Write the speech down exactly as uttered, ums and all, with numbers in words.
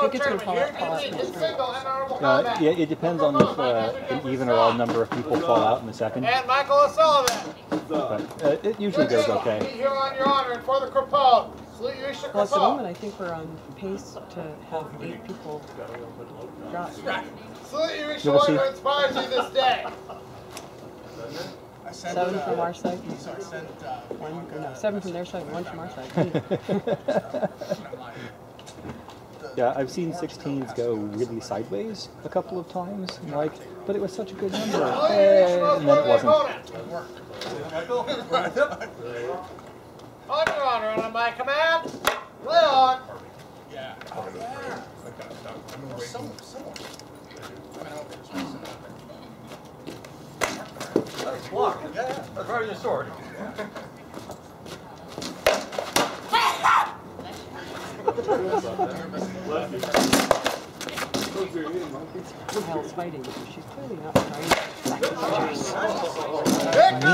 think it's going to fall out, fall out in the straight. Uh, yeah, it depends on if uh, an even or odd number of people fall out in the second. And Michael O'Sullivan. But uh, it usually goes okay. Be here on your honor and for the Crapaud. Salute you, Crapaud. Well, at the moment, I think we're on pace to have eight people drop. Salute you, whoever inspires you this day. Seven from our side. One, no, seven from their side, one from our side. Yeah, I've seen sixteens go really sideways a couple of times, like, but it was such a good number, eh, and then it wasn't. On your honor and on my command, lay on. Yeah. Oh, yeah. Okay. Someone, someone. That's block. Yeah, yeah. That's right in your sword. Hell's fighting, she's clearly not trying to sacrifice.